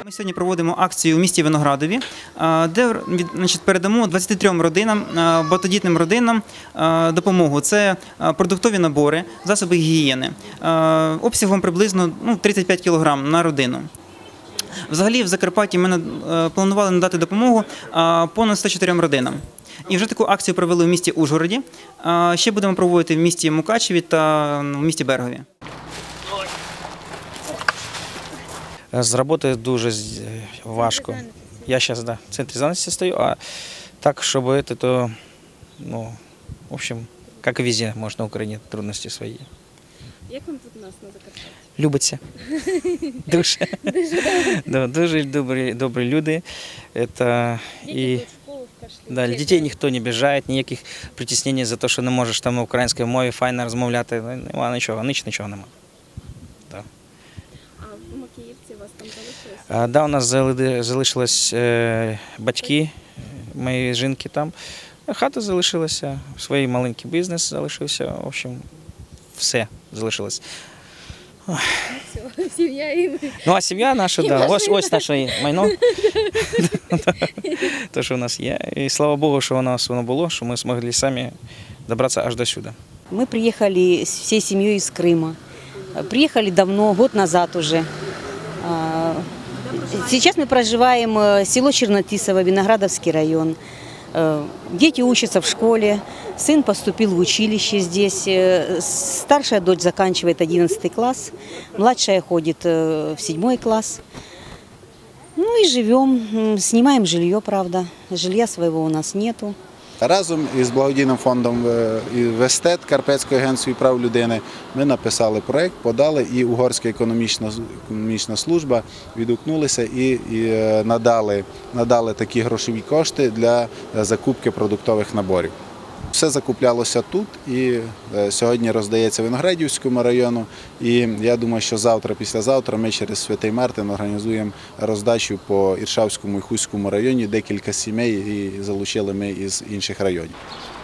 Ми сьогодні проводимо акцію у місті Виноградові, де передамо 23 родинам, багатодітним родинам допомогу. Це продуктові набори, засоби гігієни, обсягом приблизно 35 кг на родину. Взагалі в Закарпатті ми планували надати допомогу понад 104 родинам. І вже таку акцію провели в місті Ужгороді, ще будемо проводити в місті Мукачеві та в місті Берегові. З роботи дуже важко. Я зараз в центрі зайнятості стою, а так, щоб це, то, в общем, як і везде, може, на Україні трудності свої. Як вам тут у нас на Закарпатті? Любиться. Дуже. Дуже добрі люди. Діти в школу пішли. Дітей ніхто не обіжає, ніяких притіснень за те, що не можеш там на українській мові файно розмовляти. Нема нічого, нічого немає. А в Макіївці у вас там залишилось? Так, у нас залишились батьки моєї жінки там. Хата залишилася, свій маленький бізнес залишився, в общем, все залишилось. Все, сім'я і ви. А сім'я наша, да. Ось наше майно, те, що у нас є. І слава Богу, що у нас воно було, що ми змогли самі добратися аж до сюди. Мы приехали всей семьей из Крыма. Приехали давно, год назад уже. Сейчас мы проживаем село Чернотисово, Виноградовский район. Дети учатся в школе, сын поступил в училище здесь, старшая дочь заканчивает 11 класс, младшая ходит в 7 класс. Ну и живем, снимаем жилье, правда, жилья своего у нас нету. Разом із благодійним фондом «Вестет» Карпатської агенції прав людини ми написали проєкт, подали, і Угорська економічна служба відгукнулися і надали такі грошові кошти для закупки продуктових наборів. Все закуплялося тут і сьогодні роздається Виноградівському району. І я думаю, що завтра, післязавтра ми через Святий Мартин організуємо роздачу по Іршавському і Хуському районі, декілька сімей і залучили ми із інших районів.